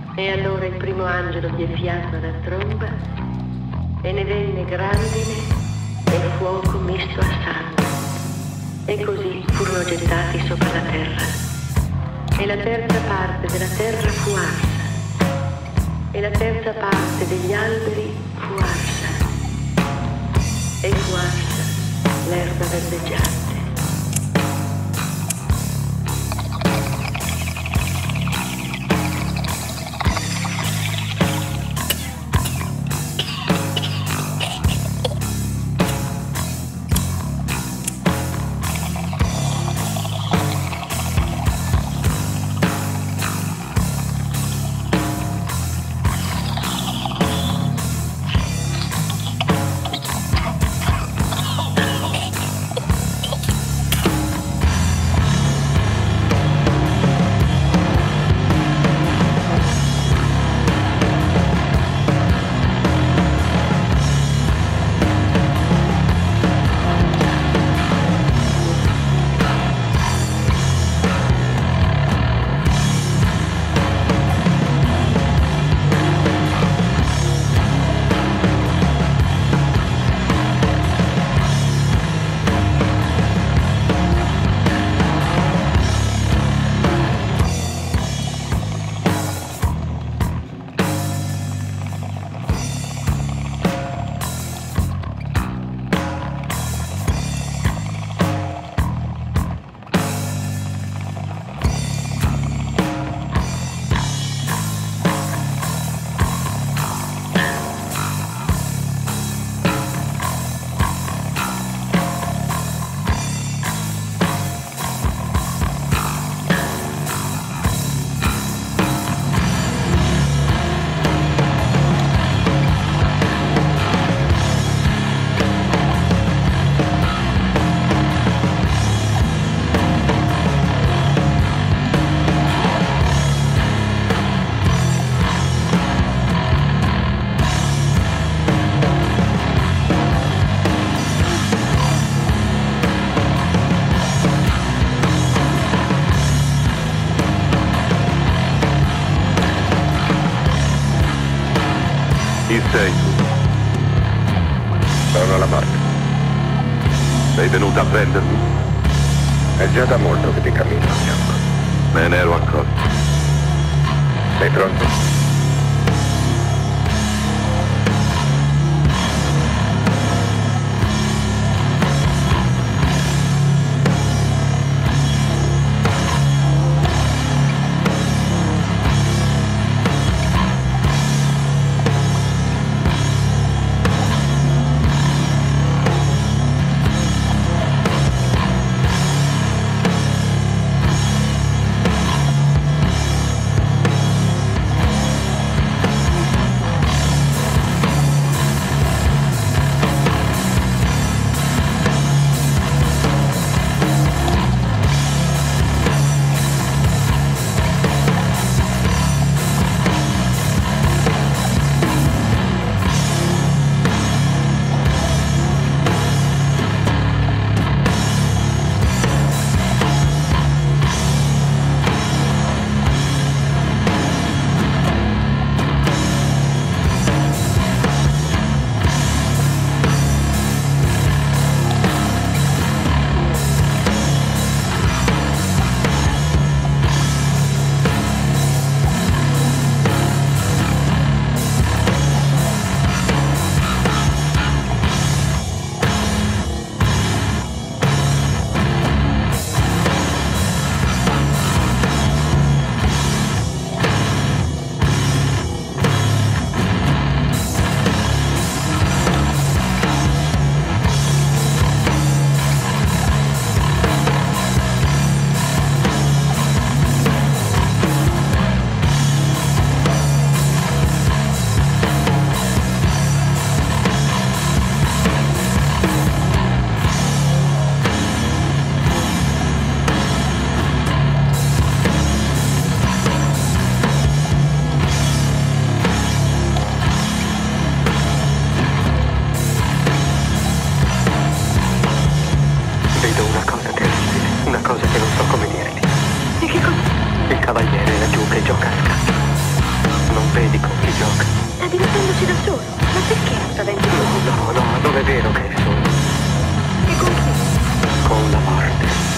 E allora il primo angelo diede fiato alla tromba e ne venne grandine e fuoco misto a sangue. E così furono gettati sopra la terra. E la terza parte della terra fu arsa. E la terza parte degli alberi fu arsa. E fu arsa l'erba verdeggiante. Chi sei tu? Sono la morte. Sei venuta a prendermi? È già da molto che ti cammino a fianco. Me ne ero accorto. Sei pronto? cosa che non so come dirti. E che cosa? Il cavaliere è laggiù che gioca a scacchi. Non vedi con chi gioca? Sta divertendosi da solo. Ma perché non sta avendo così? No, ma non è vero che è solo. E con chi? Con la morte.